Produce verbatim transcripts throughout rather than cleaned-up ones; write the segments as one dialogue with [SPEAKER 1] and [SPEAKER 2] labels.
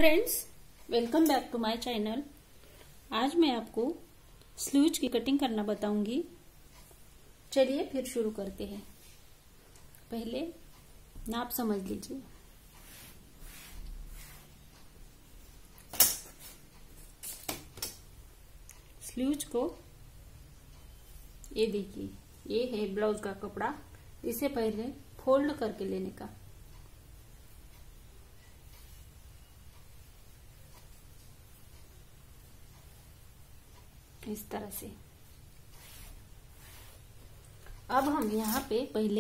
[SPEAKER 1] Friends, welcome back to my channel. आज मैं आपको स्लीव्स की कटिंग करना बताऊंगी। चलिए फिर शुरू करते हैं। पहले नाप समझ लीजिए। स्लीव्स को ये देखिए, ये है ब्लाउज का कपड़ा। इसे पहले फोल्ड करके लेने का। इस तरह से। अब हम यहाँ पे पहले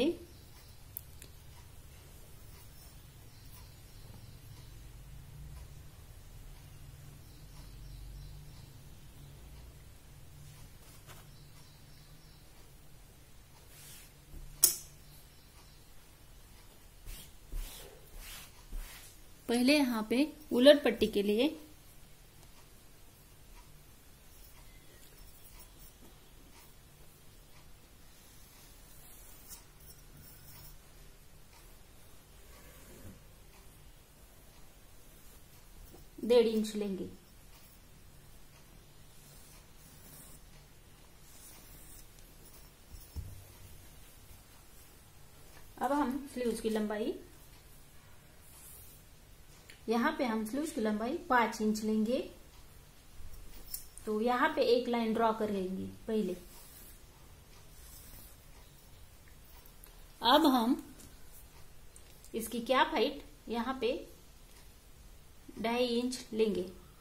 [SPEAKER 1] पहले यहाँ पे उलट पट्टी के लिए डेढ़ इंच लेंगे। अब हम स्लीव्स की लंबाई, यहाँ पे हम स्लीव्स की लंबाई पांच इंच लेंगे। तो यहाँ पे एक लाइन ड्रॉ करेंगे पहले। अब हम इसकी कैप हाइट यहाँ पे ढाई इंच लेंगे।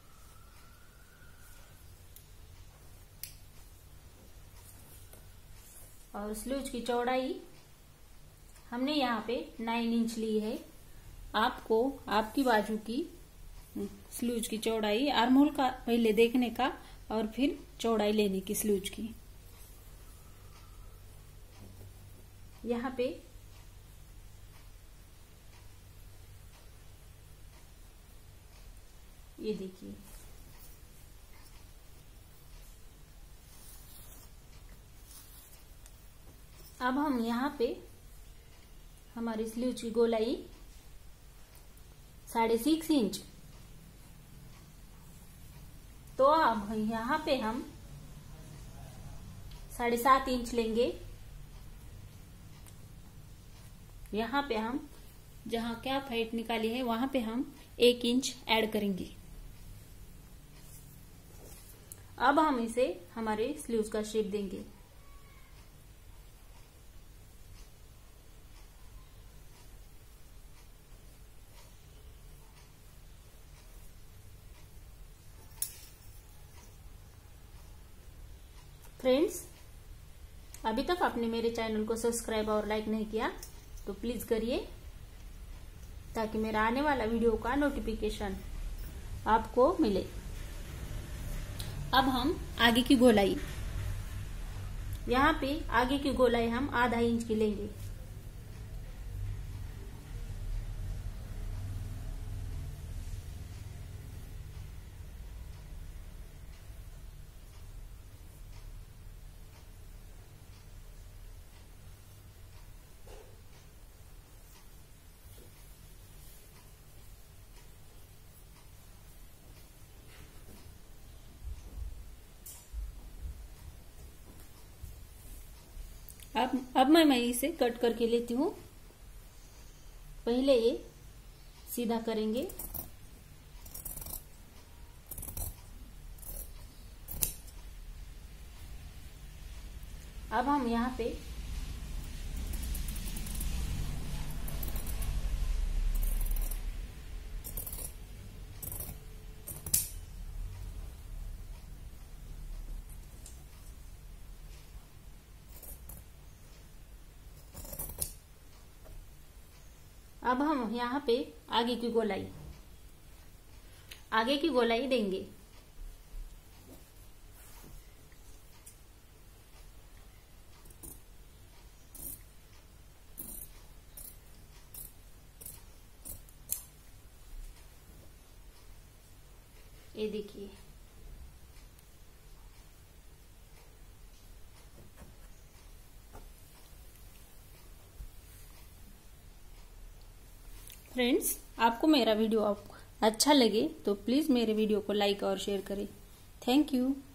[SPEAKER 1] और स्लीव्स की चौड़ाई हमने यहाँ पे नाइन इंच ली है। आपको आपकी बाजू की स्लीव्स की चौड़ाई, आर्महोल का पहले देखने का और फिर चौड़ाई लेने की स्लीव्स की। यहाँ पे ये देखिए, अब हम यहाँ पे हमारी स्लीव्स की गोलाई साढ़े सिक्स इंच। तो अब यहाँ पे हम साढ़े सात इंच लेंगे। यहाँ पे हम जहां कैप हाइट निकाली है वहां पे हम एक इंच ऐड करेंगे। अब हम इसे हमारे स्लीव्स का शेप देंगे। फ्रेंड्स, अभी तक आपने मेरे चैनल को सब्सक्राइब और लाइक नहीं किया तो प्लीज करिए, ताकि मेरा आने वाला वीडियो का नोटिफिकेशन आपको मिले। अब हम आगे की गोलाई, यहाँ पे आगे की गोलाई हम आधा इंच की लेंगे। अब अब मैं मैं इसे कट करके लेती हूँ। पहले ये सीधा करेंगे। अब हम यहाँ पे अब हम यहाँ पे आगे की गोलाई आगे की गोलाई देंगे। ये देखिए, फ्रेंड्स, आपको मेरा वीडियो अच्छा लगे तो प्लीज मेरे वीडियो को लाइक और शेयर करें। Thank you.